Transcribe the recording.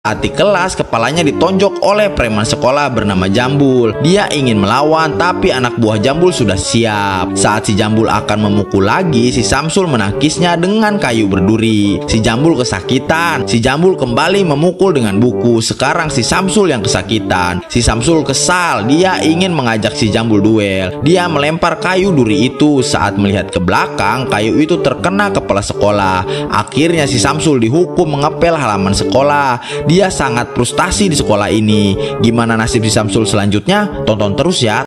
Saat di kelas, kepalanya ditonjok oleh preman sekolah bernama Jambul. Dia ingin melawan, tapi anak buah Jambul sudah siap. Saat si Jambul akan memukul lagi, si Samsul menangkisnya dengan kayu berduri. Si Jambul kesakitan. Si Jambul kembali memukul dengan buku. Sekarang si Samsul yang kesakitan. Si Samsul kesal. Dia ingin mengajak si Jambul duel. Dia melempar kayu duri itu. Saat melihat ke belakang, kayu itu terkena kepala sekolah. Akhirnya si Samsul dihukum mengepel halaman sekolah. Dia sangat frustasi di sekolah ini. Gimana nasib si Samsul selanjutnya? Tonton terus ya.